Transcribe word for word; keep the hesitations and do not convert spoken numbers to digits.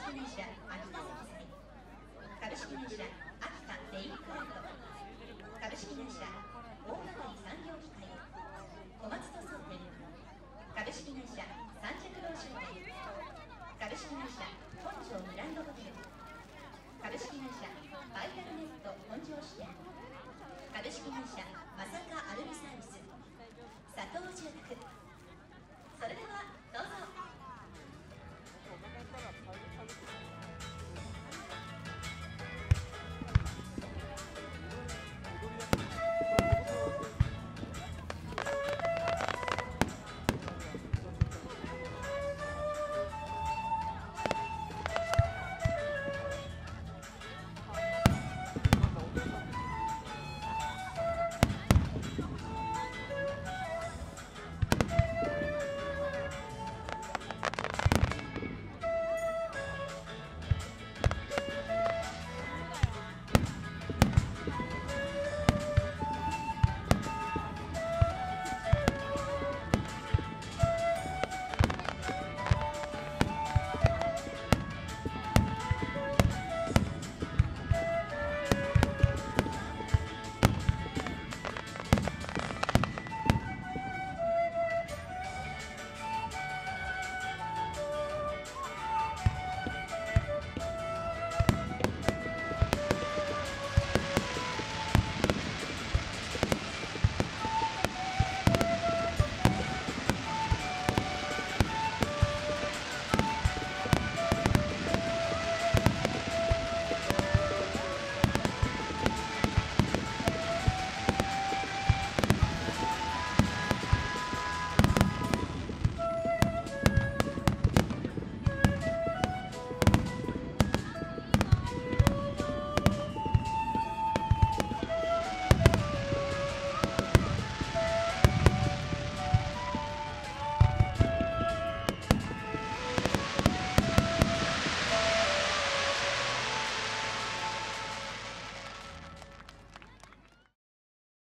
式会社秋田石材、株式会社秋田レインクラウド、株式会社大曲産業機械、小松塗装店、株式会社三着堂商店、株式会社本庄グランドホテル、株式会社バイタルネット本庄支店、株式会社まさかアルミサービス、佐藤住宅。それでは